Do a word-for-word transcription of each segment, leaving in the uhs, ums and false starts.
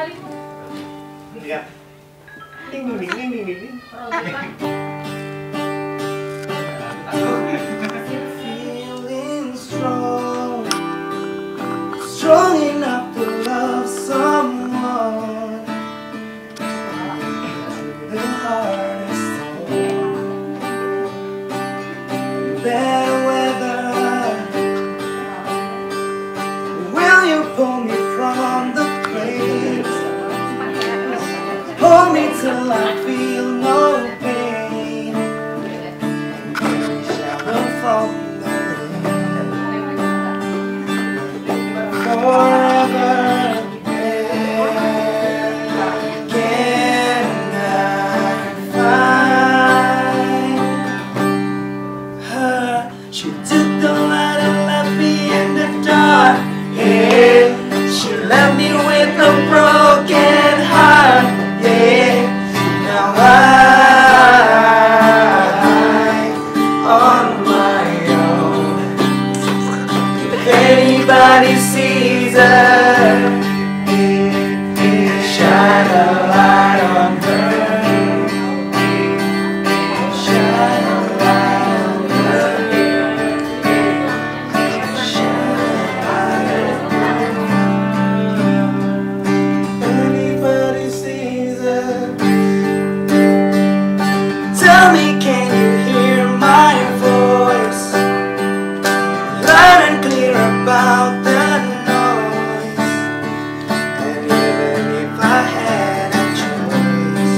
Iya. Ding ding ding ding ding ding. Feeling strong, strong enough to love someone. The hardest storm, bad weather. Will you pull me from the place? Hold me till I feel no pain. Shallow from the forever. Where can I find her? She took the light and left me in the dark. Yeah, she left me with a broken heart. Yeah, now I'm on my own. If anybody sees her, shine a light on her. Shine a light on her. Shine a light on her. Anybody sees her, tell me, can you hear my voice? Loud and clear about the noise. And even if I had a choice,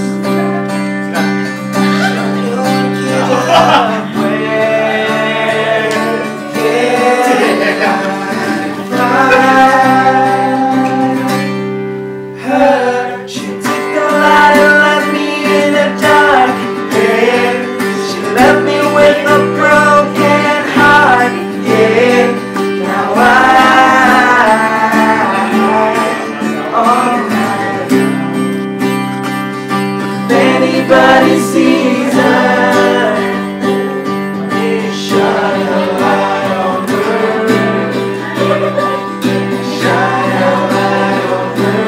you would give up. Where can I find her? She took the light and left me in the dark. Yeah, she left me with a broken heart. Yeah, now I'm on my own. If anybody sees her, shine a light on her. Shine a light on her.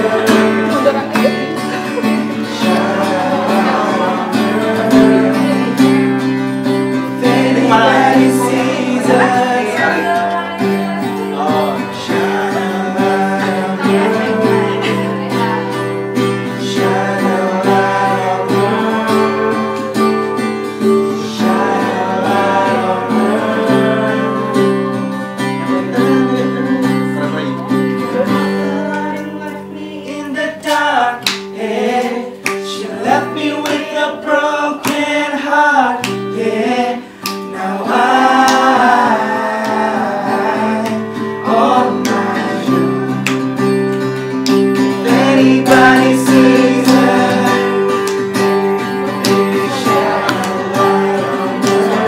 Anybody sees her, oh, shine a light on her. Shine a light on her. Shine a light on her. In the dark, yeah, she left me with a broken heart, yeah. Now I'm on my own. If anybody sees her, shine a light on her.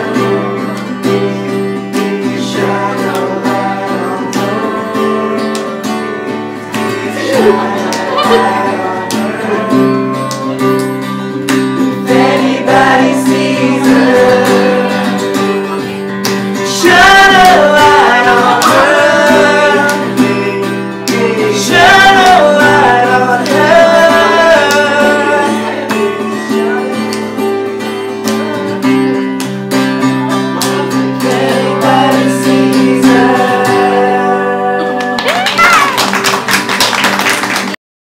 Shine a light on her. Shine a light on her.